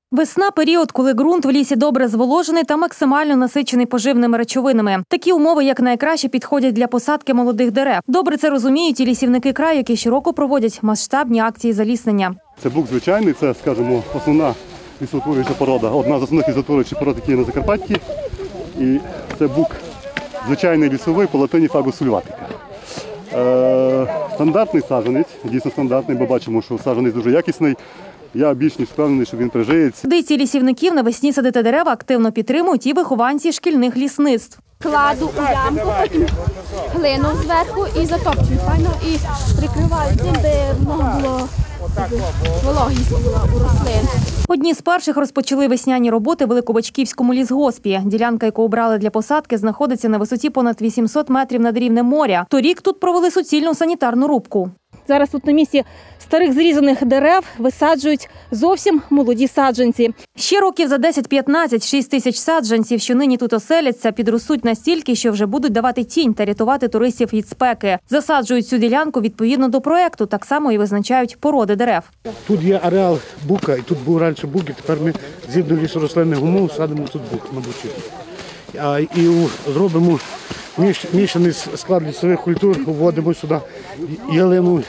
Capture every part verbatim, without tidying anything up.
Весна – період, коли ґрунт в лісі добре зволожений та максимально насичений поживними речовинами. Такі умови як найкраще підходять для посадки молодих дерев. Добре це розуміють і лісівники краю, які щороку проводять масштабні акції заліснення. Це бук звичайний, це, скажімо, основна лісоутворююча порода. Одна з основних лісоутворюючих пород, які є на Закарпатті. І це бук звичайний лісовий по латині Fagus sylvatica. Е, стандартний саджанець, дійсно стандартний, бо бачимо, що саджанець дуже якісний. Я більш ніж впевнений, що він прижиється. Традиції лісівників навесні садити дерева активно підтримують і вихованці шкільних лісництв. Кладу у ямку, потім глину зверху і затопчую файно, і прикриваю тим, де могло вологість була у рослин. Одні з перших розпочали весняні роботи в Великобачківському лісгоспі. Ділянка, яку обрали для посадки, знаходиться на висоті понад вісімсот метрів над рівнем моря. Торік тут провели суцільну санітарну рубку. Зараз тут на місці старих зрізаних дерев висаджують зовсім молоді саджанці. Ще років за десять-п'ятнадцять шість тисяч саджанців, що нині тут оселяться, підростуть настільки, що вже будуть давати тінь та рятувати туристів від спеки. Засаджують цю ділянку відповідно до проєкту, так само і визначають породи дерев. Тут є ареал бука, і тут був раніше бук, і тепер ми згідно лісорослинних умов садимо тут бук на бучі. А, і зробимо мішаний склад лісових культур, вводимо сюди ялину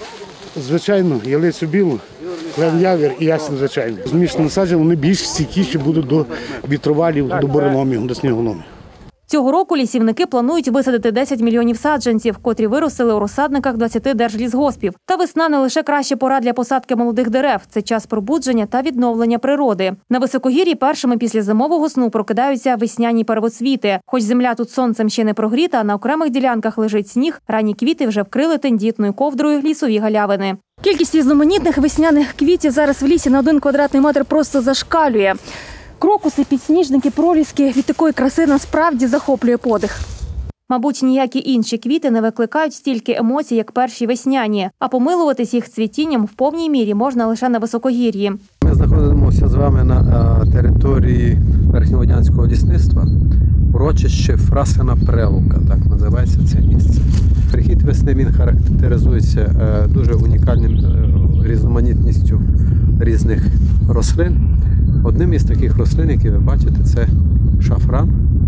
звичайну, ялицю білу, клен явір і ясень звичайний. Змішані насадження, вони більш стійкіші будуть до вітровалів, до буреломів, до сніголомів. Цього року лісівники планують висадити десять мільйонів саджанців, котрі виростили у розсадниках двадцяти держлісгоспів. Та весна не лише краща пора для посадки молодих дерев. Це час пробудження та відновлення природи. На високогір'ї першими після зимового сну прокидаються весняні первоцвіти. Хоч земля тут сонцем ще не прогріта, а на окремих ділянках лежить сніг, ранні квіти вже вкрили тендітною ковдрою лісові галявини. Кількість різноманітних весняних квітів зараз в лісі на один квадратний метр просто зашкалює. Крокуси, підсніжники, проліски – від такої краси насправді захоплює подих. Мабуть, ніякі інші квіти не викликають стільки емоцій, як перші весняні. А помилуватись їх цвітінням в повній мірі можна лише на високогір'ї. Ми знаходимося з вами на території Верхньоводянського лісництва. Урочище Фрасина Прилука, так називається це місце. Прихід весни, він характеризується дуже унікальним різноманітністю різних рослин. Одним із таких рослин, які ви бачите, це шафран,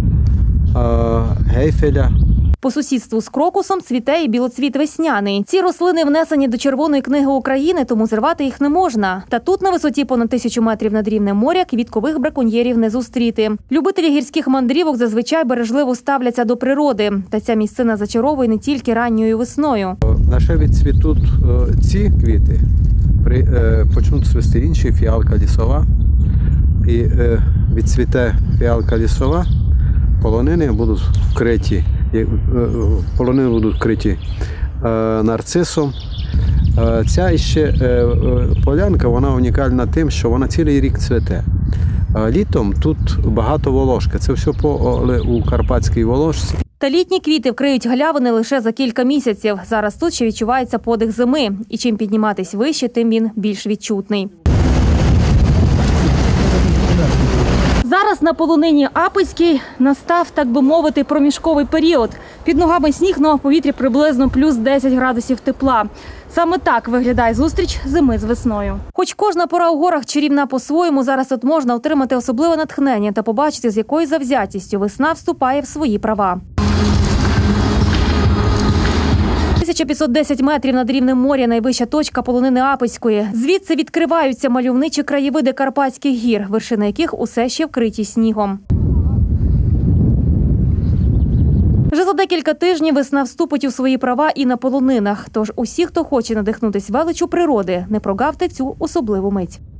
гейфеля. По сусідству з крокусом цвіте і білоцвіт весняний. Ці рослини внесені до Червоної книги України, тому зривати їх не можна. Та тут на висоті понад тисячу метрів над рівнем моря квіткових браконьєрів не зустріти. Любителі гірських мандрівок зазвичай бережливо ставляться до природи. Та ця місцина зачаровує не тільки ранньою весною. Лише відцвітуть ці квіти, почнуть цвісти інші, фіалка лісова. І відцвіте фіалка лісова, полонини будуть вкриті, полонини будуть вкриті нарцисом. Ця іще полянка, вона унікальна тим, що вона цілий рік цвіте. Літом тут багато волошки, це все поле у карпатській волошці. Та літні квіти вкриють галявини лише за кілька місяців. Зараз тут ще відчувається подих зими. І чим підніматись вище, тим він більш відчутний. Зараз на полонині Апицькій настав, так би мовити, проміжковий період. Під ногами сніг, но в повітрі приблизно плюс десять градусів тепла. Саме так виглядає зустріч зими з весною. Хоч кожна пора у горах чарівна по-своєму, зараз тут можна отримати особливе натхнення та побачити, з якою завзятістю весна вступає в свої права. тисяча п'ятсот десять метрів над рівнем моря – найвища точка полонини Апицької. Звідси відкриваються мальовничі краєвиди Карпатських гір, вершини яких усе ще вкриті снігом. Вже за декілька тижнів весна вступить у свої права і на полонинах. Тож усі, хто хоче надихнутись величчю природи, не прогавте цю особливу мить.